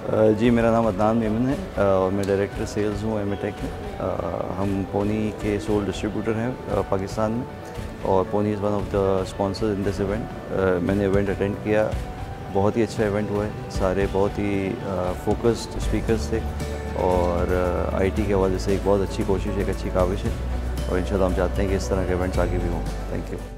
जी, मेरा नाम अदनान मेमन है और मैं डायरेक्टर सेल्स हूँ टेक में। हम पोनी के सोल डिस्ट्रीब्यूटर हैं पाकिस्तान में, और Pony is one of the sponsors in this event. मैंने इवेंट अटेंड किया, बहुत ही अच्छा इवेंट हुआ है। सारे बहुत ही फोकस्ड स्पीकर्स थे और आईटी के हवाले से एक बहुत अच्छी कोशिश, एक अच्छी काविश है, और इंशाल्लाह हम चाहते हैं कि इस तरह के इवेंट्स आगे भी हों। Thank you.